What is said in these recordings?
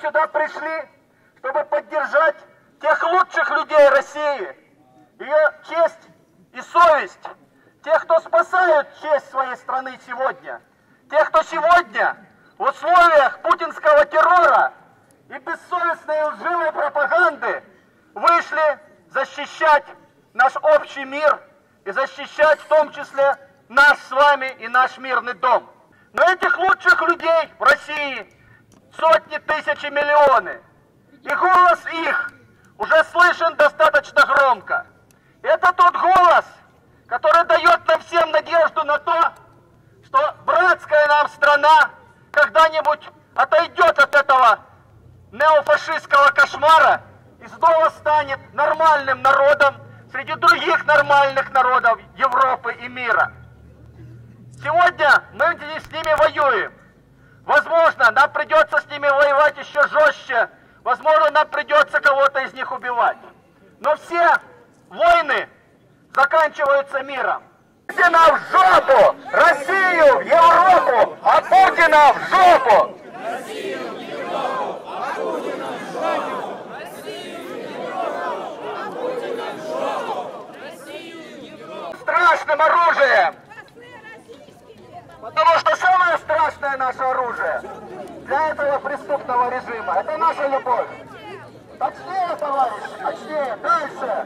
сюда пришли, чтобы поддержать тех лучших людей России, ее честь и совесть, тех, кто спасают честь своей страны сегодня, тех, кто сегодня в условиях путинского террора и бессовестной и лживой пропаганды вышли защищать наш общий мир и защищать в том числе нас с вами и наш мирный дом. Но этих лучших людей в России сотни тысяч и миллионы. И голос их уже слышен достаточно громко. Это тот голос, который дает нам всем надежду на то, что братская нам страна когда-нибудь отойдет от этого неофашистского кошмара и снова станет нормальным народом среди других нормальных народов Европы и мира. Сегодня мы с ними воюем. Возможно, нам придется с ними воевать еще жестче. Возможно, нам придется кого-то из них убивать. Но все войны заканчиваются миром. Путина в жопу! Россию в Европу! А Путина в жопу! Россию в Европу! А Путина в жопу! Россию в Европу! А Путина в жопу! Россию в Европу! Страшным оружием! Потому что самое страшное наше оружие для этого преступного режима — это наша любовь. Точнее, товарищи, точнее, дальше.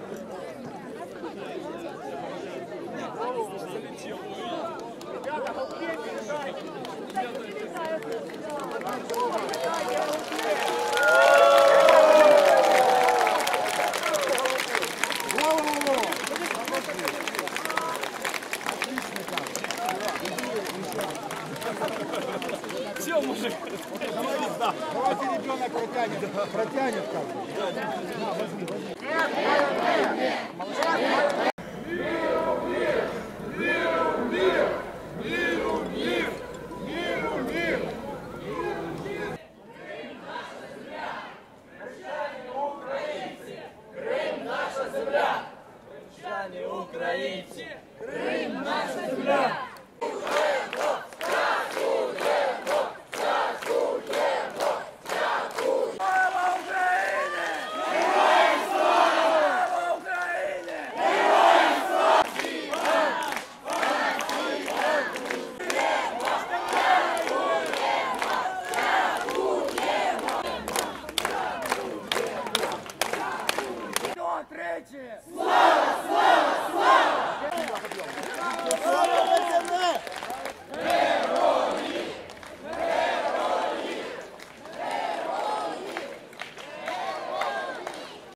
Все, мужик. Давайте ребенок протянет как бы.